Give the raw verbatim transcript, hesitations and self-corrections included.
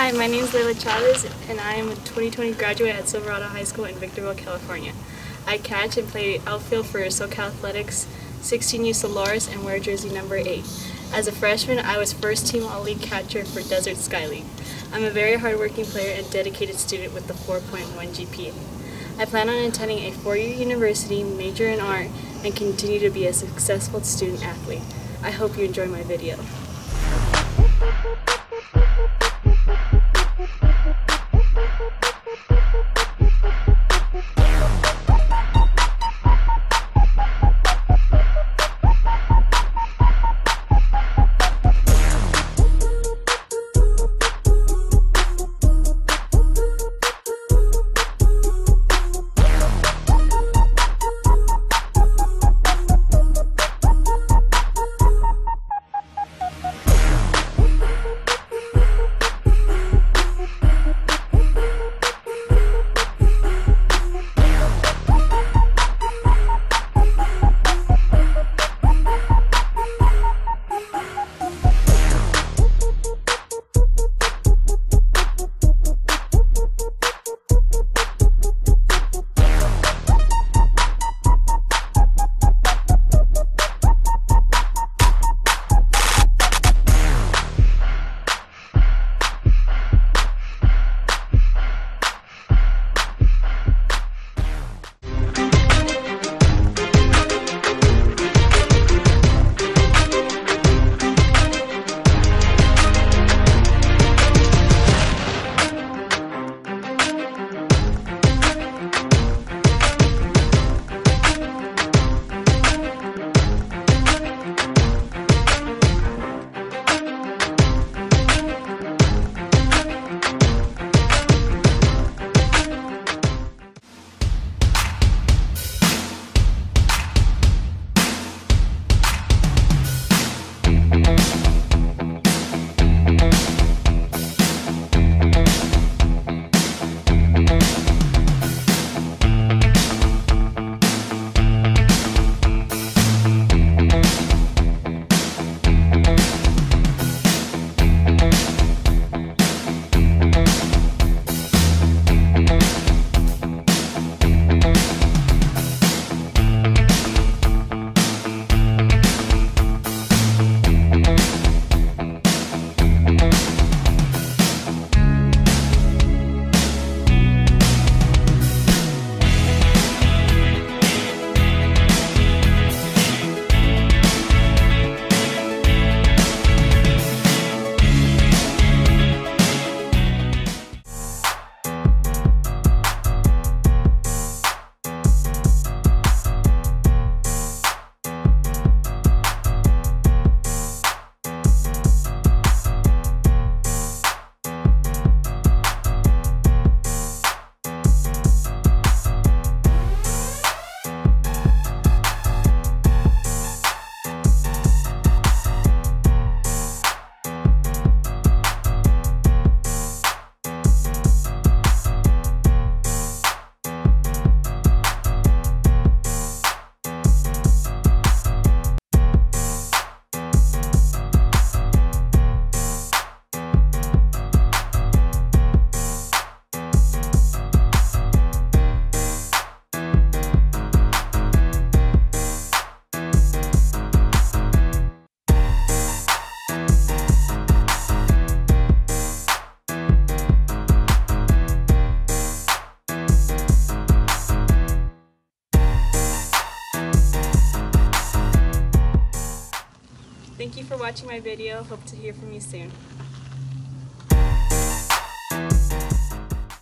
Hi, my name is Layla Chavez, and I am a twenty twenty graduate at Silverado High School in Victorville, California. I catch and play outfield for SoCal Athletics, sixteen U Solaris, and wear jersey number eight. As a freshman, I was first team All-League catcher for Desert Sky League. I'm a very hardworking player and dedicated student with a four point one G P A. I plan on attending a four-year university, major in art, and continue to be a successful student athlete. I hope you enjoy my video. Thank you for watching my video. Hope to hear from you soon.